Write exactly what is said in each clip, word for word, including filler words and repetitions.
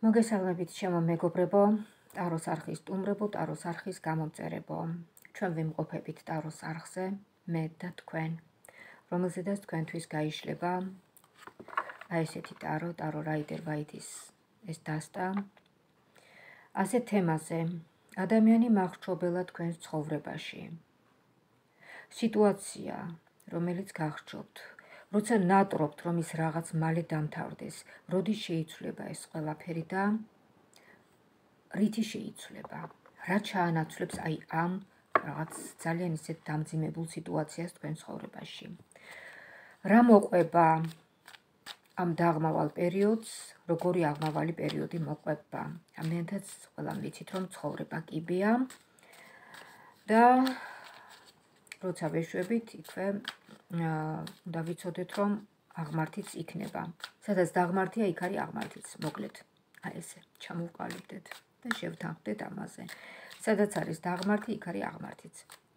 მოგესალმებით ჩემო მეგობრებო, ტაროს არხის სტუმრებო, ტაროს არხის გამომწერებო. ჩვენ ვიმყოფებით ტაროს არხზე, მე და თქვენ, რომელზედაც თქვენთვის გაიშლება აი ესეთი ტარო, ტარო რაიდერ ვაიტის ეს დასტა. ასეთ თემაზე, ადამიანი მახრჩობელა თქვენს ცხოვრებაში. სიტუაცია, რომელიც გახსოვთ, როცა ნატრობთ, რომ ის რაღაც მალე დამთავრდეს, როდის შეიცვლება ეს ყველაფერი და რითი შეიცვლება, რა ჩაანაცვლებს აი ამ რაღაც ძალიან ისეთ დამძიმებულ სიტუაციას თქვენ ცხოვრებაში. რა მოყვება ამ დაღმავალ პერიოდს, როგორი აღმავალი პერიოდი მოყვება. ამიანთაც ყველამ ვიცით, რომ ცხოვრება კიბეა და როცა ვეშვებით, იქვე უნდა ვიცოდეთ, რომ აღმართიც იქნება. სადაც დაღმართია, იქ არის აღმართიც, მოკლედ. აი ესე, ჩამოვყალიბდეთ და შევთანხმდეთ ამაზე. სადაც არის დაღმართი, იქ არის აღმართიც.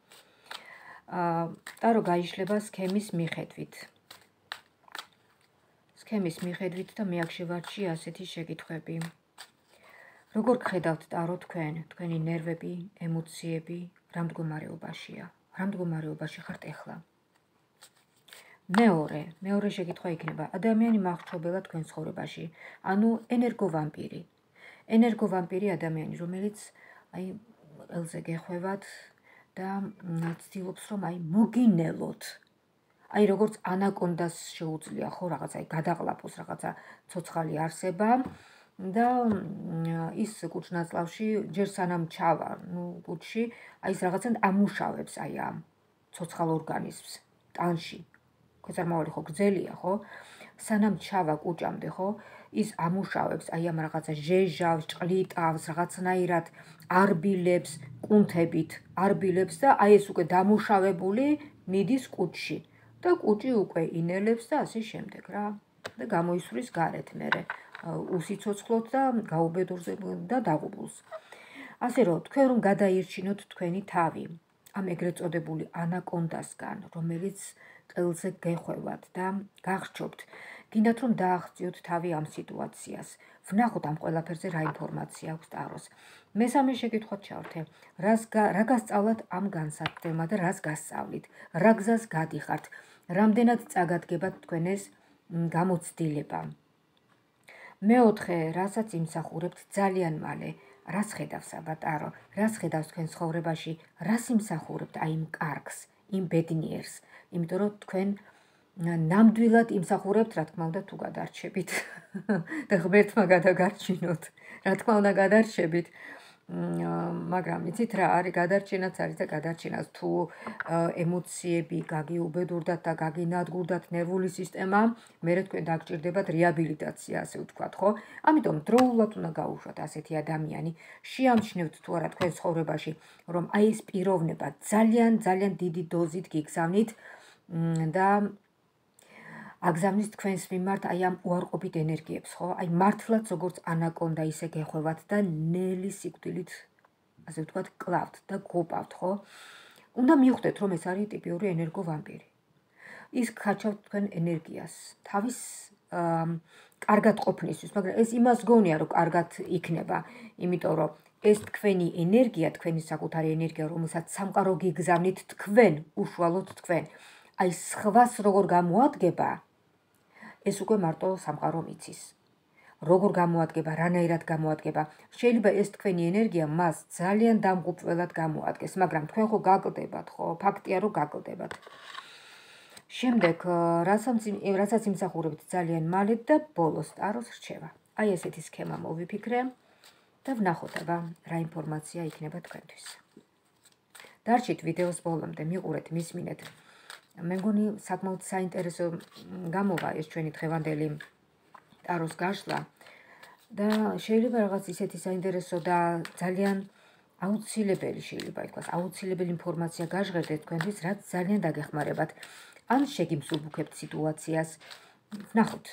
ტარო გაიშლება სქემის მიხედვით. სქემის მიხედვით და მე აქ შევარჩი ასეთი შეკითხვები. როგორ გხედავთ ტარო თქვენ, თქვენი ნერვები, ემოციები, რა მდგომარეობაშია? რა მდგომარეობაში ხართ ეხლა? მეორე, მეორე შეკითხვა იქნება, ადამიანი მახრჩობელა თქვენ ცხოვრებაში, ანუ ენერგოვამპირი. ენერგოვამპირი ადამიანი, რომელიც აი ელზე გეხვევათ და ცდილობს, რომ აი მოგინელოთ. აი როგორც ანაკონდას შეუძლია ხო რაღაცა გადაყლაპოს რაღაცა ცოცხალი არსება და ის კუჭნაწლავში ჯერ სანამ ჩავა, ნუ კუჭში, აი ეს რაღაცა ამუშავებს აი ამ ცოცხალ ორგანიზმს ტანში. ქვეწარმავალი ხო გრძელია, ხო? სანამ ჩავა კუჭამდე, ხო? ის ამუშავებს აი ამ რაღაცა ჟეჟავს, ჭყლიტავს, რაღაცნაირად არბილებს, კუნთებით არბილებს და აი ეს უკვე დამუშავებული მიდის კუჭში. და კუჭი უკვე ინელებს და ასე შემდეგ რა. და გამოისვრის გარეთ მერე უსიცოცხლოდ და გაუბედურებულ და დაღუპულს. ასე რომ, თქვენ რომ გადაირჩინოთ თქვენი თავი ამ ეგრეთ წოდებული ანაკონდასგან, რომელიც ყელზე გეხვევათ და გახსოვთ, გინდათ რომ დააღწიოთ თავი ამ სიტუაციას. ვნახოთ ამ ყველაფერზე რა ინფორმაცია აქვს ტაროს. მესამე შეკითხვად ჩავრთე, რა გასწავლათ ამ განსაცდელმა და რას გასწავლით, რა გზას გადიხართ, რამდენად წაგადგებათ თქვენ ეს გამოცდილება. მეოთხე, რასაც იმსახურებთ ძალიან მალე, რას ხედავს აბა ტარო, რას ხედავს თქვენ ცხოვრებაში, რას იმსახურებთ აი იმ კარგს, იმ ბედნიერს, იმიტომ რომ თქვენ ნამდვილად იმსახურებთ, რა თქმა უნდა, თუ გადარჩებით და ღმერთმა გადაგარჩინოთ, რა თქმა უნდა, გადარჩებით. მაგრამ იცით რა არის გადარჩენაც არის და გადარჩენაც თუ ემოციები გაგიუბედურდათ და გაგინადგურდათ ნერვული სისტემა, მერე თქვენ დაგჭირდებათ რეაბილიტაცია, ასე ვთქვათ, ხო? ამიტომ დროულად უნდა გაუშვათ ასეთი ადამიანი, შეამჩნევთ თუ არა თქვენ ცხოვრებაში, რომ აი ეს პიროვნება ძალიან ძალიან დიდი დოზით გიგზავნით და აგზავნის თქვენს მიმართ აი ამ უარყოფით ენერგიებს, ხო? აი მართლაც როგორც ანაკონდა ისე გეხვევათ და ნელი სიკვდილით, ასე ვთქვათ, კლავთ და გოპავთ, ხო? უნდა მიხვდეთ, რომ ეს არის ტიპიური ენერგოვამპირი. ის გაჩავთ თქვენ ენერგიას, თავის კარგად ყოფნისთვის, მაგრამ ეს იმას გონია, რომ კარგად იქნება, იმიტომ რომ ეს თქვენი ენერგია, თქვენი საკუთარი ენერგია, რომელსაც სამყარო გიგზავნით თქვენ, უშუალოდ თქვენ. აი სხვას როგორ გამოადგება, ეს უკვე მარტო სამყარო მიცის. როგორ გამოადგება, რანაირად გამოადგება. შეიძლება ეს თქვენი ენერგია მას ძალიან დამღუპველად გამოადგეს, მაგრამ თქვენ ხო გაკლდებათ, ხო? ფაქტია, რომ გაკლდებათ. შემდეგ, რასაც იმსახურებთ ძალიან მალე და ბოლოს ტაროს რჩევა. აი ესეთი სქემა მოვიფიქრე და ვნახოთ აბა რა ინფორმაცია იქნება თქვენთვის. დარჩით ვიდეოს ბოლომდე, მიყურეთ, მისმინეთ. მე მგონი საკმაოდ საინტერესო გამოვა ეს ჩვენი დღევანდელი ტაროს გაშლა და შეიძლება რაღაც ისეთი საინტერესო და ძალიან აუცილებელი შეიძლება ითქვას, აუცილებელი ინფორმაცია გაჟღერდეთ თქვენთვის, რაც ძალიან დაგეხმარებათ. ან შეგიმსუბუქებთ სიტუაციას. ვნახოთ.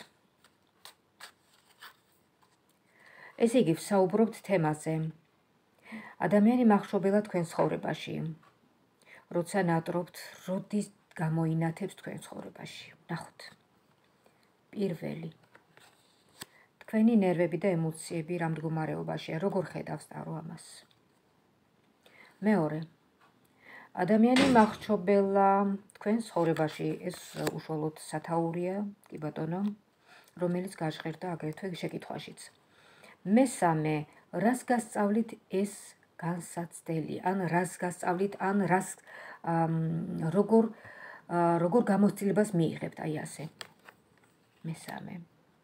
ესე იგი, ვსაუბრობთ თემაზე. ადამიანი მახრჩობელა თქვენ ცხოვრებაში. როცა ნატრობთ, როდის გამოინათებს თქვენ ცხოვრებაში. ვნახოთ. პირველი. თქვენი ნერვები და ემოციები რამ მდგომარეობაშია, როგორ ხედავს ტარო ამას? მეორე, ადამიანი მახრჩობელა თქვენ ცხოვრებაში, ეს უშუალოდ სათაურია, კი ბატონო, რომელიც გაჟღერდა აგრეთვე შეკითხვაშიც. მესამე, რას გასწავლით ეს განსაცდელი, ან რას გასწავლით, ან რას როგორ როგორ გამოცდილებას მიიღებთ, აი ასე. მესამე.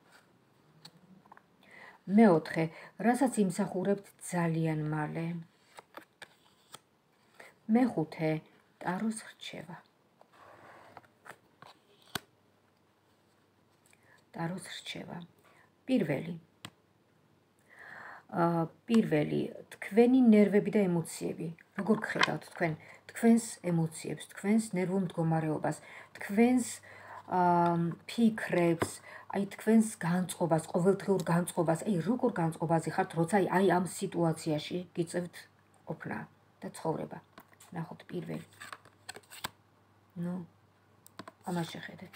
მეოთხე, რასაც იმსახურებთ ძალიან მალე. მეხუთე, ტაროს რჩევა. ტაროს რჩევა. პირველი. პირველი, თქვენი ნერვები და ემოციები. როგორ გხედავთ თქვენ თქვენს ემოციებს, თქვენს ნერვულ მდგომარეობას, თქვენს ფიქრებს, აი თქვენს განწყობას, ყოველდღიურ განწყობას, აი როგორ განწყობაზე ხართ, როცა აი ამ სიტუაციაში გიწევთ ყოფნა და ცხოვრება. ნახოთ პირველი. ნუ, ამას შეხედეთ.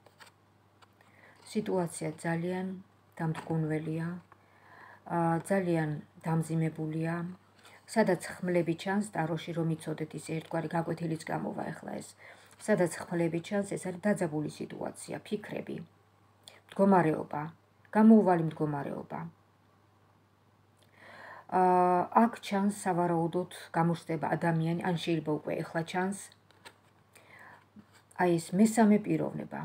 სიტუაცია ძალიან დამდგუნველია, ძალიან დამძიმებულია, სადაც ხმლები ჩანს ტაროში, რომ იცოდეთ ისე ერთგვარი გაკვეთილიც გამოვა ახლა ეს. სადაც ხმლები ჩანს, ეს არის დაძაბული სიტუაცია, ფიქრები, მდგომარეობა, გამოუვალი მდგომარეობა. აქ ჩანს სავარაუდოდ გამოჩნდება ადამიანი, ან შეიძლება უკვე ახლა ჩანს აი ეს მესამე პიროვნება.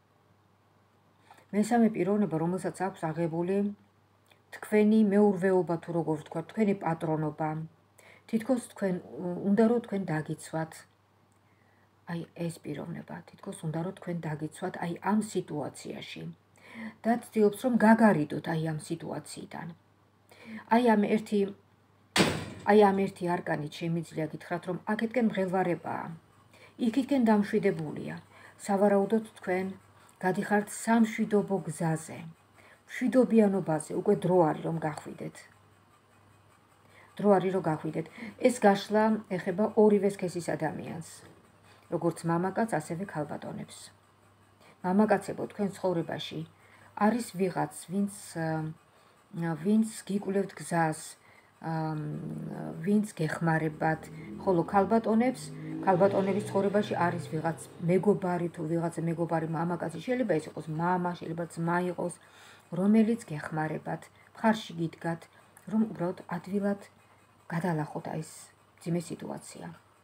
მესამე პიროვნება, რომელსაც აქვს აღებული თქვენი მეურვეობა, თუ როგორ ვთქვა, თქვენი პატრონობა. თითქოს თქვენ უნდა რომ თქვენ დაგიცვათ. აი ეს პიროვნება, თითქოს უნდა რომ თქვენ დაგიცვათ აი ამ სიტუაციაში. და ცდილობს რომ გაგარიდოთ აი ამ სიტუაციიდან. აი ამ ერთი აი ამ ერთი არკანით შემიძლია გითხრათ, რომ აქეთკენ მღელვარებაა. იქითკენ დამშვიდებულია. სავარაუდოდ თქვენ გადიხართ სამშვიდობო გზაზე. მშვიდობიანობაზე, უკვე დრო არის რომ გახვიდეთ. დრო არის რომ გახვიდეთ. ეს გაშლა ეხება ორივე სქესის ადამიანს. როგორც მამაკაც, ასევე ქალბატონებს. მამაკაცებო, თქვენ ცხოვრებაში არის ვიღაც, ვინც ვინც გიკვლევთ გზას, ვინც გეხმარებათ, ხოლო ქალბატონებს, ქალბატონების ცხოვრებაში არის ვიღაც მეგობარი, თუ ვიღაცა მეგობარი მამაკაცი, შეიძლება ეს იყოს მამა, შეიძლება ძმა იყოს, რომელიც გეხმარებათ, მხარში გიდგათ, რომ უბრალოდ ადვილად გადალახოთ აი ეს ძიმე სიტუაცია.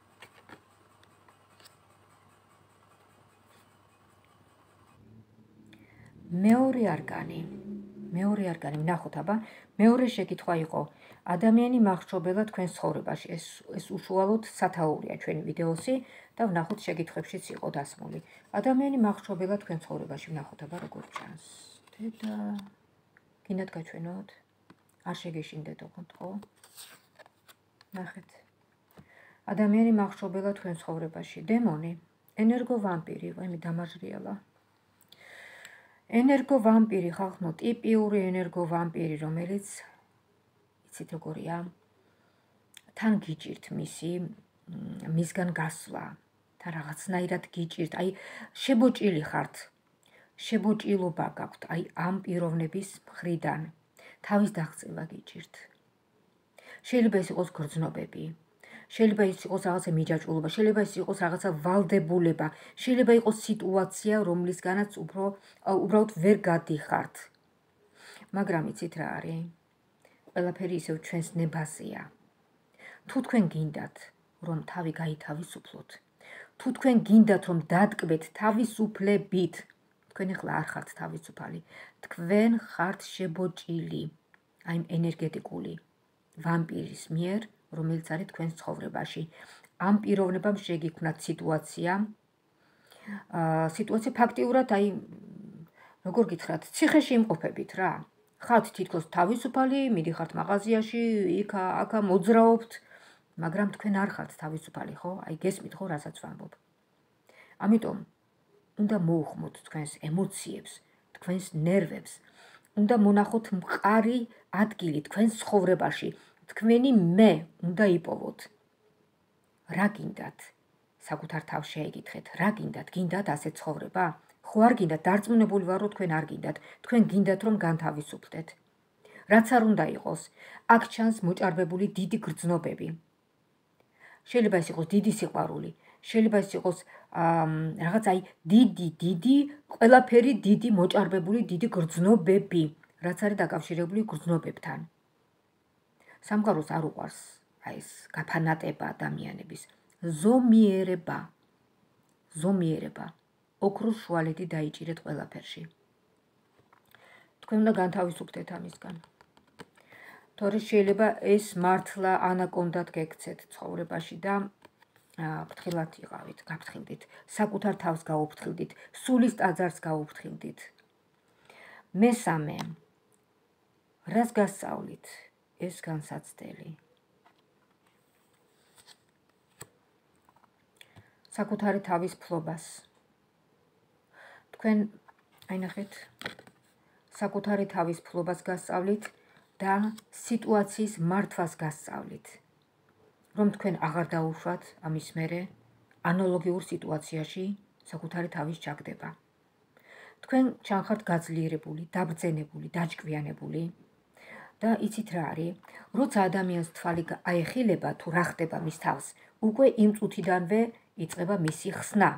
მეორე არკანი. მეორე არკანი, ვნახოთ აბა, მეორე შეკითხვა იყო, ადამიანი მახრჩობელა თქვენ ცხოვრებაში, ეს ეს უშუალოდ სათაურია ჩვენი ვიდეოსი და ვნახოთ შეკითხვებშიც იყო დასმული. ადამიანი მახრჩობელა თქვენ ცხოვრებაში, ვნახოთ აბა როგორ ჩანს. დედა, გინდათ გაჩვენოთ? არ შეგეშინდეთ ოღონდ, ხო? ნახეთ. ადამიანი მახრჩობელა თქვენ ცხოვრებაში, დემონი, ენერგო ვამპირი, ვაიმე დამაჟრიალა. ენერგო ვამპირი, ხალხო, ტიპიური ენერგო ვამპირი, რომელიც იცით როგორია? თან გიჭირთ მისი მისგან გასვლა, თან რაღაცნაირად გიჭირთ, აი შებოჭილი ხართ. შებოჭილობა გაქვთ, აი ამ პიროვნების მხრიდან. თავის დაღწევა გიჭირთ. შეიძლება ეს იყოს გრძნობები. შეიძლება ის იყოს რაღაცა მიჯაჭვულობა, შეიძლება ის იყოს რაღაცა ვალდებულება, შეიძლება იყოს სიტუაცია, რომლისგანაც უფრო უბრალოდ ვერ გადიხართ. მაგრამ იცით რა არის? ყველაფერი ისევ ჩვენს ნებაზეა. თუ თქვენ გინდათ, რომ თავი გაითავისუფლოთ, თუ თქვენ გინდათ, რომ დატკბეთ თავისუფლებით, თქვენ ახლა არ ხართ თავისუფალი, თქვენ ხართ შებოჭილი, აი ენერგეტიკული ვამპირის მიერ, რომელიც არის თქვენს ცხოვრებაში. ამ პიროვნებამ შეგიქმნათ სიტუაცია, სიტუაცია ფაქტიურად აი როგორ გითხრათ, ციხეში იმყოფებით რა. ხართ თითქოს თავისუფალი, მიდიხართ მაღაზიაში, იქა, აქა მოძრაობთ, მაგრამ თქვენ არ ხართ თავისუფალი, ხო? აი გესმით ხო, რასაც ვამბობ. ამიტომ უნდა მოუხმოთ თქვენს ემოციებს, თქვენს ნერვებს, უნდა მონახოთ მყარი ადგილი თქვენს ცხოვრებაში. თქვენი მე უნდა იპოვოთ. რა გინდათ? საკუთარ თავს შეეკითხეთ, რა გინდათ? გინდათ ასე ცხოვრება? ხო არ გინდათ, დარწმუნებული ვარ, რომ თქვენ არ გინდათ. თქვენ გინდათ, რომ განთავისუფლდეთ. რაც არ უნდა იყოს, აქ ჩანს მოჭარბებული დიდი გრძნობები. შეიძლება ეს იყოს დიდი სიყვარული, შეიძლება ეს იყოს რაღაც აი დიდი, დიდი, ყველაფერი დიდი, მოჭარბებული დიდი გრძნობები, რაც არის დაკავშირებული გრძნობებთან. სამყაროს არ უყვარს აი ეს გაფანატება ადამიანების, ზომიერება. ზომიერება. ოქროს შუალედი დაიჭირეთ ყველაფერში. თქვენ უნდა განთავისუფლდეთ ამისგან. თორე შეიძლება ეს მართლა ანაკონდად გექცეთ ცხოვრებაში და ფრთხილად იყავით, გაფრთხილდით, საკუთარ თავს გაუფრთხილდით, სულის ტაძარს გაუფრთხილდით. მესამე, რას გასწავლით, ეს განსაცდელი. საკუთარი თავის ფლობას. თქვენ, აი ნახეთ, საკუთარი თავის ფლობას გასწავლით და სიტუაციის მართვას გასწავლით. რომ თქვენ აღარ დაუშვათ ამის მერე ანალოგიურ სიტუაციაში საკუთარი თავის ჩაგდება. თქვენ ჩანხართ გაძლიერებული, დაბრძენებული, დაჭკვიანებული და იცით რა არის, როცა ადამიანს თვალი აეხილება თუ რა ხდება მის თავს, უკვე იმ წუთიდანვე იწყება მისი ხსნა.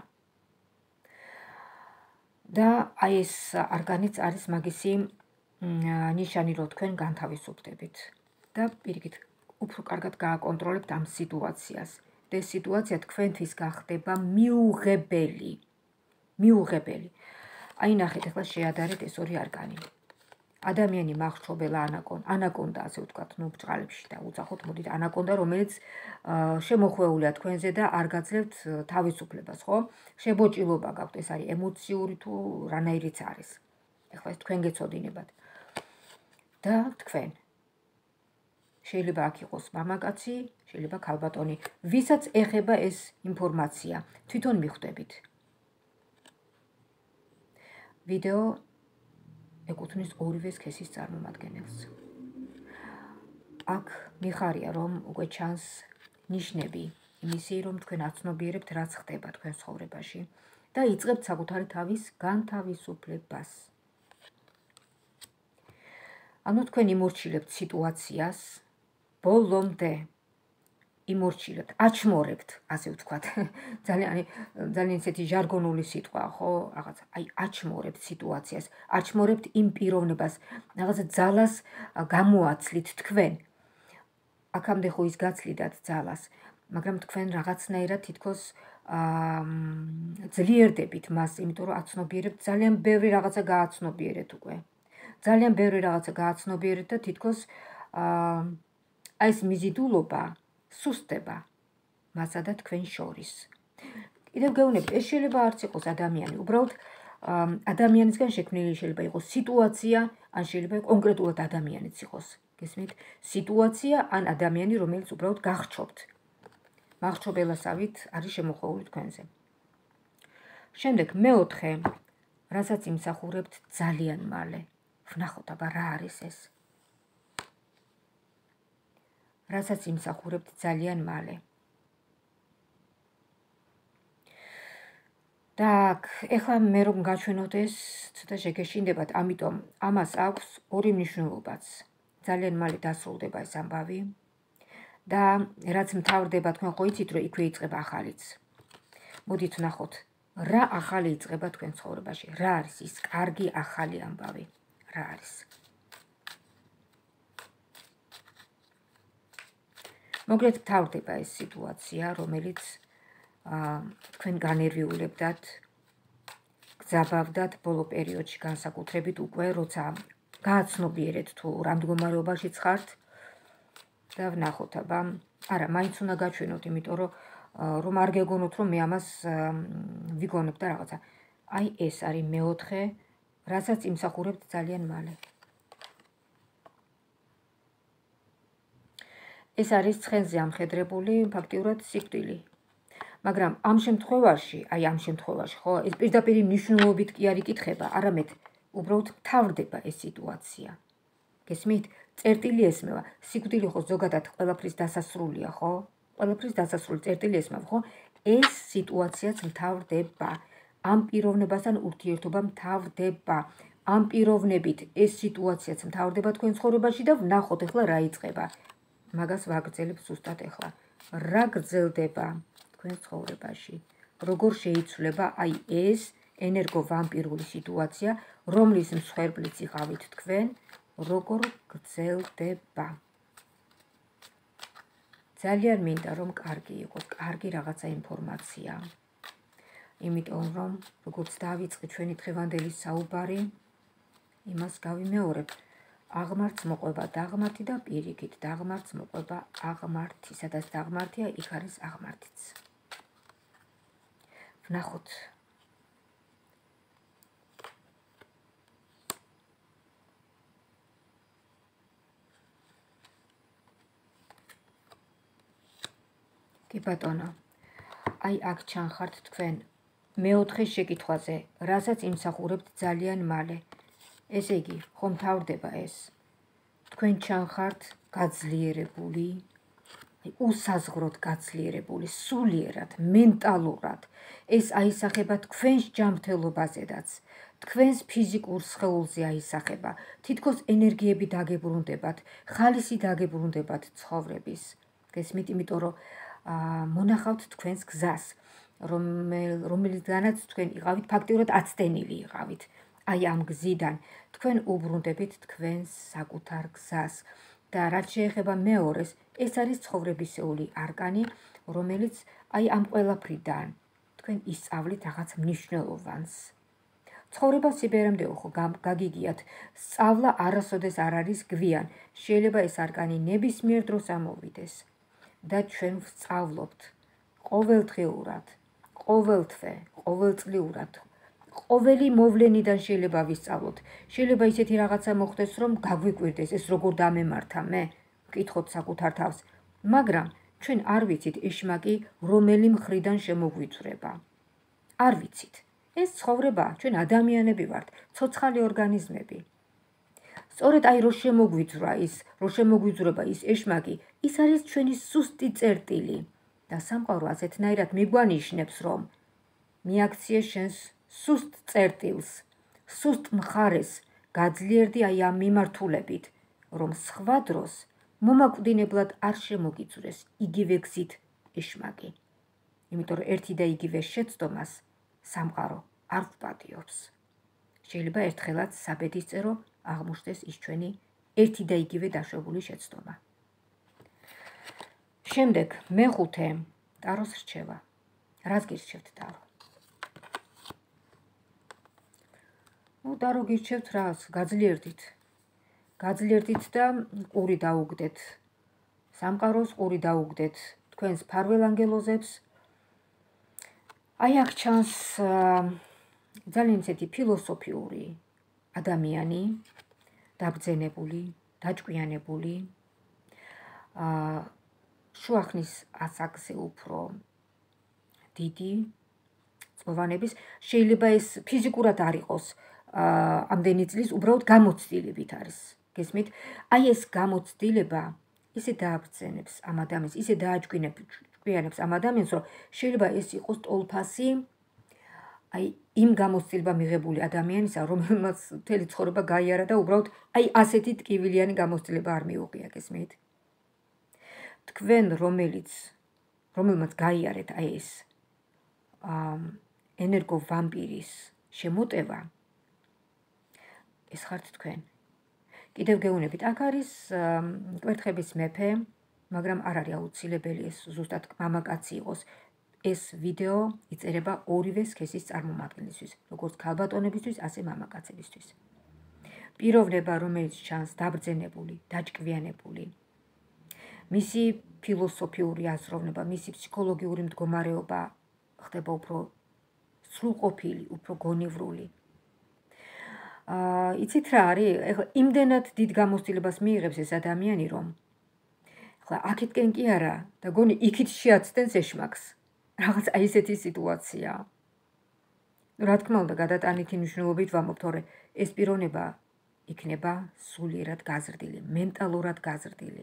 და აი ეს არგანიც არის მაგისი ნიშანი, რომ თქვენ განთავისუფლდებით და პირიქით უფრო კარგად გააკონტროლებთ ამ სიტუაციას. და ეს სიტუაცია თქვენთვის გახდება მიუღებელი. მიუღებელი. აი ნახეთ, ახლა შეადარეთ ეს ორი არგანი. ადამიანი მახრჩობელა ანაკონდა, ასე ვთქვათ, ნუ ბჭყალებში და უძახოთ, მოდით ანაკონდა, რომელიც შემოხვეულია თქვენზე და არ გაძლევთ თავისუფლებას, ხო? შებოჭილობა გაქვთ, ეს არის ემოციური თუ რანაირიც არის. ახლა ეს თქვენ გეცოდინებათ. და თქვენ შეიძლება აქ იყოს მამაკაცი, შეიძლება ქალბატონი, ვისაც ეხება ეს ინფორმაცია, თვითონ მიხვდებით. ვიდეო ეკუთვნის ორივე სქესის წარმომადგენელს. აქ მიხარია, რომ უკვე ჩანს ნიშნები იმისი, რომ თქვენ აცნობიერებთ, რაც ხდება თქვენ ცხოვრებაში და იწყებთ საკუთარი თავის განთავისუფლებას. ანუ თქვენ იმორჩილებთ სიტუაციას, ბოლომდე იმორჩილებთ, აჩმორებთ, ასე ვთქვათ. ძალიან ძალიან ისეთი ჟარგონული სიტყვა, ხო? რაღაც აი აჩმორებთ სიტუაციას, აჩმორებთ იმ პიროვნებას, რაღაც ძალას გამოაცლით თქვენ. აქამდე ხო ის გაცლიდათ ძალას, მაგრამ თქვენ რაღაცნაირად თითქოს ძლიერდებით მას, იმიტომ რომ აცნობიერებთ, ძალიან ბევრი რაღაცა გააცნობიერეთ უკვე. ძალიან ბევრი რაღაცა გააცნობიერეთ და თითქოს აი ეს მიზიდულობა სუსტდება მასა და თქვენ შორის. კიდევ გეუბნებით, ეს შეიძლება არც იყოს ადამიანი, უბრალოდ ადამიანისგან შექმნილი შეიძლება იყოს სიტუაცია, ან შეიძლება კონკრეტულად ადამიანიც იყოს. გესმით? სიტუაცია ან ადამიანი, რომელიც უბრალოდ გახრჩობთ. მახრჩობელასავით არის შემოხვეული თქვენზე. შემდეგ მეოთხე, რასაც იმსახურებთ ძალიან მალე. ვნახოთ, აბა რა არის ეს? რასაც იმსახურებთ ძალიან მალე. და ეხლა მე რომ გაჩვენოთ ეს, ცოტა შეგეშინდებათ, ამიტომ ამას აქვს ორი მნიშვნელობაც. ძალიან მალე დასრულდება ეს ამბავი და რაც მთავრდება, თქვენ ხო იცით, რომ იქვე იწყება ახალიც. მოდით ვნახოთ, რა ახალი იწყება თქვენ ცხოვრებაში, რა არის ის კარგი ახალი ამბავი, რა არის? მოკლედ მთავრდება ეს სიტუაცია, რომელიც თქვენ განერვიულებდათ, გძაბავდათ ბოლო პერიოდში განსაკუთრებით უკვე, როცა გააცნობიერეთ თუ რა მდგომარეობაშიც ხართ და ვნახოთ, აბა, არა, მაინც უნდა გაჩვენოთ, იმიტომ რომ რომ არ გეგონოთ, რომ მე ამას ვიგონებ და რაღაცა. აი ეს არის მეოთხე, რასაც იმსახურებთ ძალიან მალე. ეს არის ცხენზე ამხედრებული ფაქტიურად სიკვდილი. მაგრამ ამ შემთხვევაში, აი ამ შემთხვევაში, ხო, ეს პირდაპირ მნიშვნელობით კი არ იკითხება, არამედ უბრალოდ მთავრდება ეს სიტუაცია. გესმით? წერტილი ესმევა. სიკვდილი ხო ზოგადად ყველაფრის დასასრულია, ხო? ყველაფრის დასასრული წერტილი ესმევა, ხო? ეს სიტუაციაც მთავრდება. ამ პიროვნებასთან ურთიერთობა მთავრდება. ამ პიროვნებით ეს სიტუაციაც მთავრდება თქვენ ცხოვრებაში და ვნახოთ ახლა რა იწყება. მაგას ვაგრძელებ ზუსტად ახლა. რა გრძელდება თქვენ ცხოვრებაში? როგორ შეიცვლება აი ეს ენერგოვამპირული სიტუაცია, რომლის მსხვერპლიც იყავით თქვენ, როგორ გრძელდება? ძალიან მინდა რომ კარგი იყოს, კარგი რაღაცა ინფორმაცია. იმიტომ რომ როგორც დავიწყე ჩვენი დღევანდელი საუბარი, იმას გავიმეორებ. აღმართს მოყვება დაღმართი და პირიქით დაღმართს მოყვება აღმართი, სადაც დაღმართია, იქ არის აღმართიც. ვნახოთ. კი ბატონო, აი აქ ჩანხართ თქვენ მეოთხე შეკითხვაზე, რასაც იმსახურებთ ძალიან მალე. ესე იგი, ხომ თავდება ეს? თქვენ ჩანხართ გაძლიერებული, უსაზღროდ გაძლიერებული, სულიერად, მენტალურად. ეს აისახება თქვენს ჯანმრთელობაზედაც, თქვენს ფიზიკურ სხეულზე აისახება, თითქოს ენერგიები დაგებრუნდებათ, ხალისი დაგებრუნდებათ ცხოვრების. გესმით, იმიტომ რომ მონახავთ თქვენს გზას, რომელიდანაც თქვენ იყავით ფაქტიურად აცდენილი იყავით. აი ამ გზიდან თქვენ უბრუნდებით თქვენს საკუთარ გზას და რაც შეეხება მეორეს, ეს არის ცხოვრებისეული არკანი, რომელიც აი ამ ყველაფრიდან თქვენ ისწავლით რაღაც მნიშვნელოვანს. ცხოვრება სიბერემდეო ხო გაგიგიათ, სწავლა არასოდეს არ არის გვიან, შეიძლება ეს არკანი ნებისმიერ დროს ამოვიდეს და ჩვენ ვსწავლობთ ყოველდღიურად, ყოველთვე, ყოველწლიურად. ყოველი მოვლენიდან შეიძლება ვისწავლოთ. შეიძლება ისეთი რაღაცა მოხდეს, რომ გაგვიკვირდეს, ეს როგორ დამემართა მე, ვკითხოთ საკუთარ თავს, მაგრამ ჩვენ არ ვიცით ეშმაკი რომელი მხრიდან შემოგვიწვრება. არ ვიცით. ეს ცხოვრება, ჩვენ ადამიანები ვართ, ცოცხალი ორგანიზმები. სწორედ აი რო შემოგვიწვრა ის, რო შემოგვიწვრება ის ეშმაკი, ის არის ჩვენი სუსტი წერტილი და სამყარო ასეთნაირად მიგვანიშნებს, რომ მიაქციე შენს სუსტ წერტილს, სუსტ მხარეს, გაძლიერდი აი ამ მიმართულებით, რომ სხვა დროს მომაკვდინებლად არ შემოგიწვრეს იგივე გზით ეშმაკი. იმიტომ რომ ერთი და იგივე შეცდომას სამყარო არ ვპატიობს. შეიძლება ერთხელაც საბედისწერო აღმოჩნდეს ის ჩვენი ერთი და იგივე დაშვებული შეცდომა. შემდეგ მეხუთე ტაროს რჩევა. რას გირჩევთ ტარო? ნუ ტარო გირჩევთ რას? გაძლიერდით. გაძლიერდით და ყური დაუგდეთ. სამყაროს ყური დაუგდეთ თქვენს ფარველ ანგელოზებს. აი აქ ჩანს ძალიან ისეთი ფილოსოფიური ადამიანი, დაბრძენებული, დაჭკვიანებული, შუახნის ასაკზე უფრო დიდი წლოვანების, შეიძლება ეს ფიზიკურად არ იყოს ამდენი წლის, უბრალოდ გამოცდილებით არის. გესმით? აი ეს გამოცდილება ისე დააბრძენებს ამ ადამიანს, ისე დააჭკვიანებს ამ ადამიანს, რომ შეიძლება ეს იყოს ტოლფასი აი იმ გამოცდილება მიღებული ადამიანისა, რომელმაც მთელი ცხოვრება გაიარა და უბრალოდ აი ასეთი ტკივილიანი გამოცდილება არ მიუღია, გესმით? თქვენ რომელიც რომელმაც გაიარეთ აი ეს ენერგოვამპირის შემოტევა, ეს ხართ თქვენ. კიდევ გეუბნებით, აქ არის კვერთხების მეფე, მაგრამ არ არის აუცილებელი ეს ზუსტად მამაკაცი იყოს. ეს ვიდეო იწერება ორივე სქესის წარმომადგენლისთვის, როგორც ქალბატონებისთვის, ასე მამაკაცებისთვის. პიროვნება, რომელიც ჩანს დაბრძენებული, დაჭკვიანებული, მისი ფილოსოფიური აზროვნება, მისი ფსიქოლოგიური მდგომარეობა ხდება უფრო სრულყოფილი, უფრო გონივრული. აა, იცით რა არის? ეხლა იმდენად დიდ გამოცდილებას მიიღებს ეს ადამიანი, რომ ეხლა აქეთკენ კი არა და გონი იქით შეაცდენს ეშმაკს. რაღაც აი ესეთი სიტუაცია. რა თქმა უნდა, გადატანითი მნიშვნელობით ვამბობ, თორე ეს პიროვნება იქნება სულიერად გაზრდილი, მენტალურად გაზრდილი.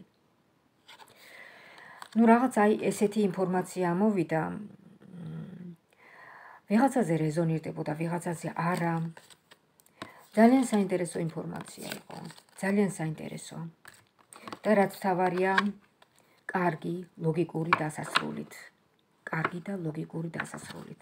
ნუ რაღაც აი ესეთი ინფორმაცია ამოვიდა. ვიღაცაზე რეზონირდებოდა, ვიღაცაზე არა. ძალიან საინტერესო ინფორმაცია იყო, ძალიან საინტერესო. და რაც თავარია, კარგი ლოგიკური დასასრულით. კარგი და ლოგიკური დასასრულით.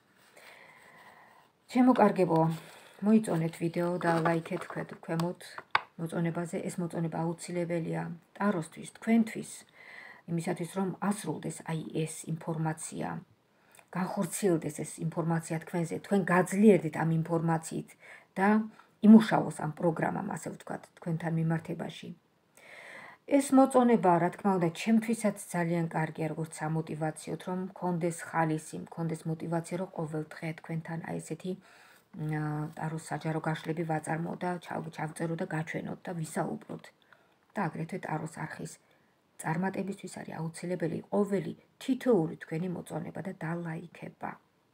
ჩემო კარგებო, მოიწონეთ ვიდეო და ლაიქეთ ქვემოთ მოწონებაზე. ეს მოწონება აუცილებელია ტაროსთვის, თქვენთვის, იმისათვის რომ ასრულდეს აი ეს ინფორმაცია, განხორციელდეს ეს ინფორმაცია თქვენზე, თქვენ გაძლიერდეთ ამ ინფორმაციით და იმუშაოს ამ პროგრამამ, ასე ვთქვათ, თქვენთან მიმართებაში. ეს მოწონება, რა თქმა უნდა, ჩემთვისაც ძალიან კარგია, როგორც სამოტივაციოდ, რომ მქონდეს ხალისი, მქონდეს მოტივაცია, რომ ყოველ დღე თქვენთან აი ესეთი ტაროს საჯარო გაშლები ვაწარმოო და ჩავწერო და გაჩვენოთ და ვისაუბროთ. და აგრეთვე ტაროს არხის წარმატებისთვის არის აუცილებელი ყოველი თითოეული თქვენი მოწონება და დალაიქება.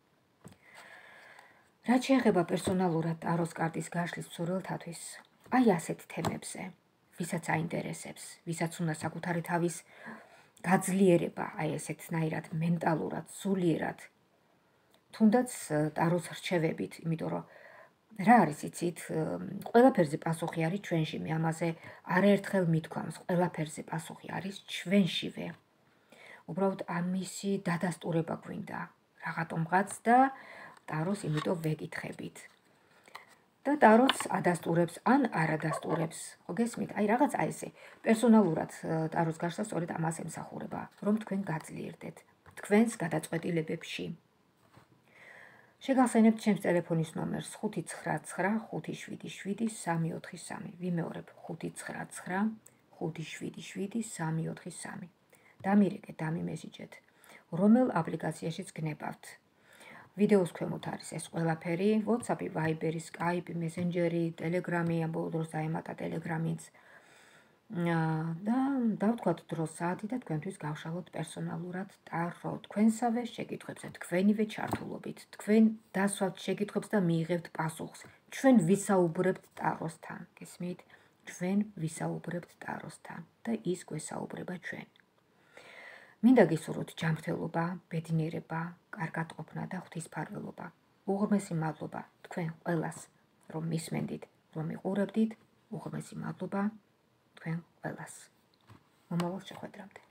რაც შეეხება პერსონალურად ტაროს კარტის გაშლის მსურველთათვის, აი ასეთ თემებზე, ვისაც აინტერესებს, ვისაც უნდა საკუთარი თავის გაძლიერება, აი ესეთნაირად მენტალურად, სულიერად, თუნდაც ტაროს რჩევებით, იმიტომ რომ რა არის იცით, ყველაფერზე პასუხი არის ჩვენში, მე ამაზე არაერთხელ მithქვამს, ყველაფერზე პასუხი არის ჩვენშივე. უბრალოდ ამისი დადასტურება გვინდა რაღაცომღაც და ტაროს იმიტომ ვეკითხებით. და ტაროც ადასტურებს ან არ ადასტურებს. ხო გესმით? აი რაღაც აი ესე პერსონალურად ტაროს გაშლა სწორედ ამას ემსახურება, რომ თქვენ გაძლიერდეთ თქვენს გადაწყვეტილებებში. შეგახსენებთ ჩემს ტელეფონის ნომერს ხუთი ცხრა ცხრა ხუთი შვიდი შვიდი სამი ოთხი სამი. ვიმეორებ ხუთი ცხრა ცხრა ხუთი შვიდი შვიდი სამი ოთხი სამი. დამირეკეთ, დამიმესიჯეთ, რომელ აპლიკაციაშიც გნებავთ. ვიდეოს ქვემოთ არის ეს ყველაფერი, WhatsApp, Viber, Skype, Messenger, Telegram, ამ ბოლო დროს დაემატა Telegram-იც. და დავთქვათ დროს საათი და თქვენთვის გავშალოთ პერსონალურად ტარო თქვენსავე შეკითხვებზე, თქვენივე ჩართულობით, თქვენ დასვათ შეკითხვებს და მიიღებთ პასუხს. ჩვენ ვისაუბრებთ ტაროსთან, გესმით? ჩვენ ვისაუბრებთ ტაროსთან და ის გვესაუბრება ჩვენ. მინდა გისურვოთ ჯანმრთელობა, ბედნიერება, კარგად ყოფნა და ღვთისმფარველობა. უღრმესი მადლობა თქვენ ყველას, რომ მისმენდით, რომ მიყურებდით, უღრმესი მადლობა თქვენ ყველას. მომავალ შეხვედრამდე.